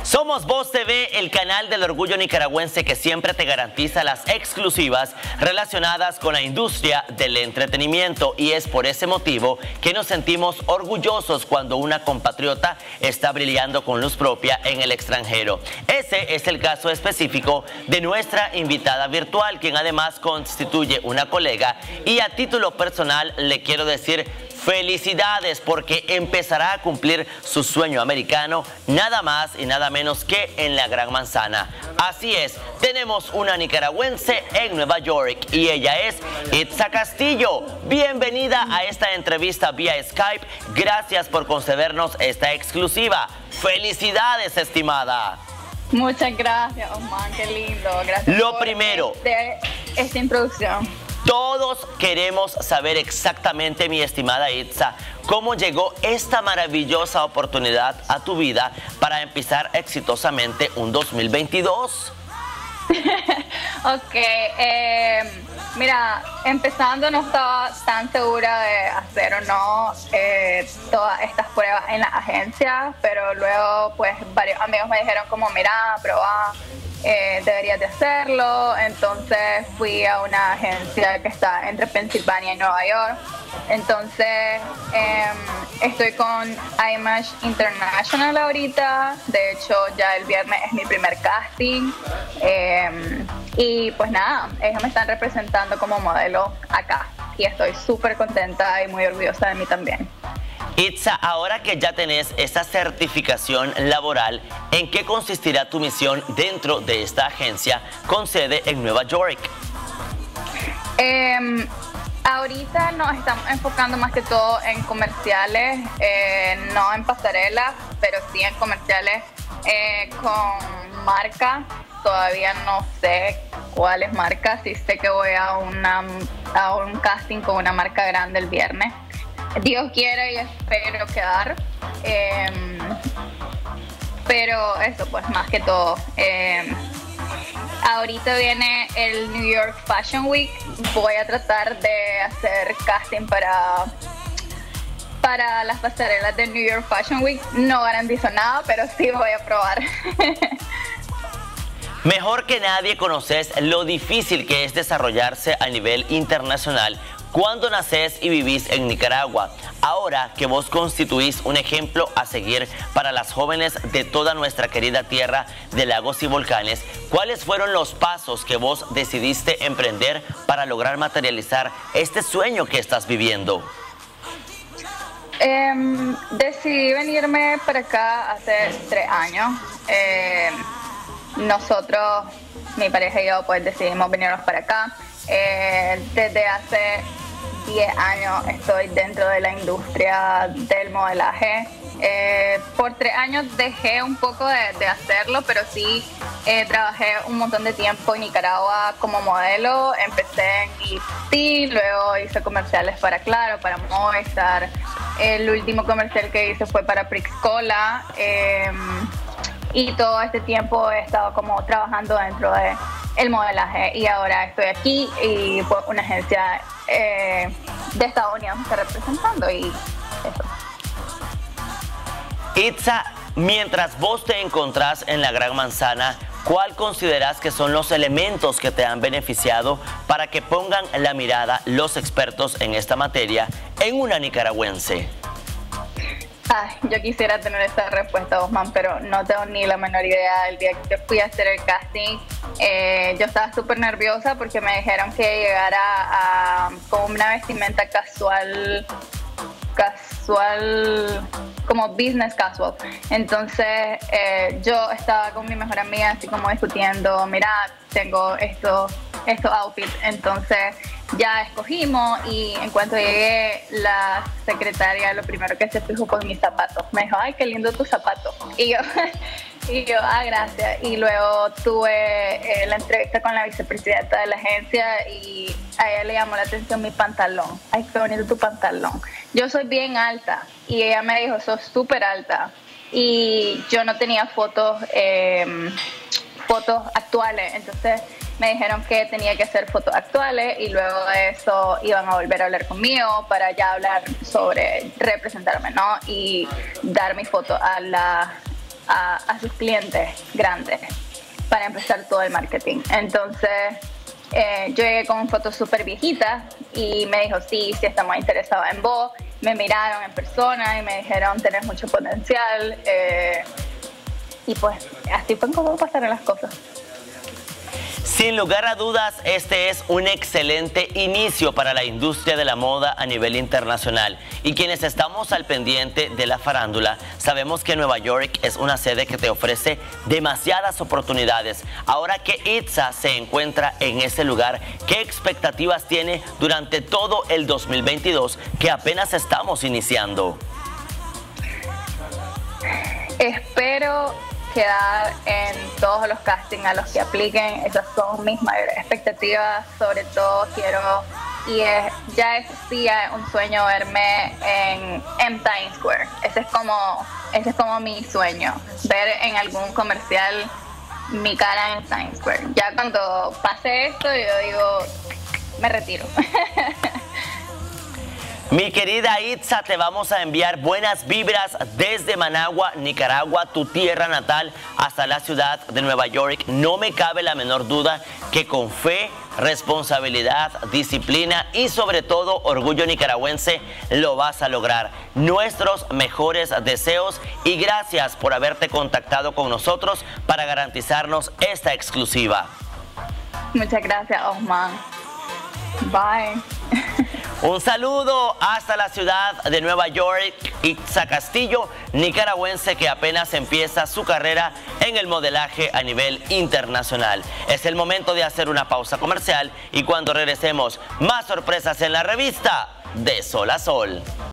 Somos Voz TV, el canal del orgullo nicaragüense que siempre te garantiza las exclusivas relacionadas con la industria del entretenimiento, y es por ese motivo que nos sentimos orgullosos cuando una compatriota está brillando con luz propia en el extranjero. Ese es el caso específico de nuestra invitada virtual, quien además constituye una colega, y a título personal le quiero decir felicidades porque empezará a cumplir su sueño americano nada más y nada menos que en la Gran Manzana. Así es, tenemos una nicaragüense en Nueva York y ella es Itza Castillo. Bienvenida a esta entrevista vía Skype. Gracias por concedernos esta exclusiva. Felicidades, estimada. Muchas gracias, Osman, qué lindo. Gracias Lo por primero, esta introducción. Todos queremos saber exactamente, mi estimada Itza, cómo llegó esta maravillosa oportunidad a tu vida para empezar exitosamente un 2022. Ok, mira, empezando no estaba tan segura de hacer o no todas estas pruebas en la agencia, pero luego pues varios amigos me dijeron como, mira, prueba. Deberías de hacerlo. Entonces fui a una agencia que está entre Pensilvania y Nueva York. Entonces estoy con IMAGE International ahorita. De hecho ya el viernes es mi primer casting, y pues nada, ellos me están representando como modelo acá y estoy súper contenta y muy orgullosa de mí también. Itza, ahora que ya tenés esta certificación laboral, ¿en qué consistirá tu misión dentro de esta agencia con sede en Nueva York? Ahorita nos estamos enfocando más que todo en comerciales, no en pasarelas, pero sí en comerciales con marca. Todavía no sé cuáles marcas, sí sé que voy a un casting con una marca grande el viernes. Dios quiere y espero quedar, pero eso pues más que todo. Ahorita viene el New York Fashion Week, voy a tratar de hacer casting para las pasarelas de New York Fashion Week. No garantizo nada, pero sí voy a probar. Mejor que nadie conoces lo difícil que es desarrollarse a nivel internacional cuando nacés y vivís en Nicaragua. Ahora que vos constituís un ejemplo a seguir para las jóvenes de toda nuestra querida tierra de lagos y volcanes, ¿cuáles fueron los pasos que vos decidiste emprender para lograr materializar este sueño que estás viviendo? Decidí venirme para acá hace 3 años. Nosotros, mi pareja y yo, pues decidimos venirnos para acá. Desde hace 10 años estoy dentro de la industria del modelaje. Por 3 años dejé un poco de hacerlo, pero sí trabajé un montón de tiempo en Nicaragua como modelo. Empecé en ET, luego hice comerciales para Claro, para Movistar. El último comercial que hice fue para Prix Cola. Y todo este tiempo he estado como trabajando dentro de el modelaje, y ahora estoy aquí y pues una agencia de Estados Unidos me está representando, y eso. Itza, mientras vos te encontrás en la Gran Manzana, ¿cuál consideras que son los elementos que te han beneficiado para que pongan la mirada los expertos en esta materia en una nicaragüense? Ay, yo quisiera tener esta respuesta, Osman, pero no tengo ni la menor idea. El día que fui a hacer el casting, yo estaba súper nerviosa porque me dijeron que llegara con una vestimenta casual, como business casual. Entonces yo estaba con mi mejor amiga así como discutiendo, mira, tengo estos outfits. Entonces ya escogimos, y en cuanto llegué, la secretaria lo primero que se fijó fue mis zapatos. Me dijo, ay, qué lindo tus zapatos. Y yo, gracias. Y luego tuve la entrevista con la vicepresidenta de la agencia, y a ella le llamó la atención mi pantalón. Ay, qué bonito tu pantalón. Yo soy bien alta, y ella me dijo, sos súper alta. Y yo no tenía fotos actuales, entonces me dijeron que tenía que hacer fotos actuales, y luego de eso iban a volver a hablar conmigo para ya hablar sobre representarme, ¿no? Y dar mi foto a la a sus clientes grandes para empezar todo el marketing. Entonces, yo llegué con fotos súper viejitas y me dijo, sí, estamos interesados en vos. Me miraron en persona y me dijeron, tenés mucho potencial. Y pues así fue como pasaron las cosas. Sin lugar a dudas, este es un excelente inicio para la industria de la moda a nivel internacional. Y quienes estamos al pendiente de la farándula, sabemos que Nueva York es una sede que te ofrece demasiadas oportunidades. Ahora que Itza se encuentra en ese lugar, ¿qué expectativas tiene durante todo el 2022 que apenas estamos iniciando? Espero quedar en todos los castings a los que apliquen. Esas son mis mayores expectativas. Sobre todo quiero, ya es un sueño verme en Times Square. Ese es como mi sueño, ver en algún comercial mi cara en Times Square. Ya cuando pase esto, yo digo, me retiro. Mi querida Itza, te vamos a enviar buenas vibras desde Managua, Nicaragua, tu tierra natal, hasta la ciudad de Nueva York. No me cabe la menor duda que con fe, responsabilidad, disciplina y sobre todo orgullo nicaragüense lo vas a lograr. Nuestros mejores deseos y gracias por haberte contactado con nosotros para garantizarnos esta exclusiva. Muchas gracias, Osman. Bye. Un saludo hasta la ciudad de Nueva York, Itza Castillo, nicaragüense que apenas empieza su carrera en el modelaje a nivel internacional. Es el momento de hacer una pausa comercial y cuando regresemos, más sorpresas en la revista De Sol a Sol.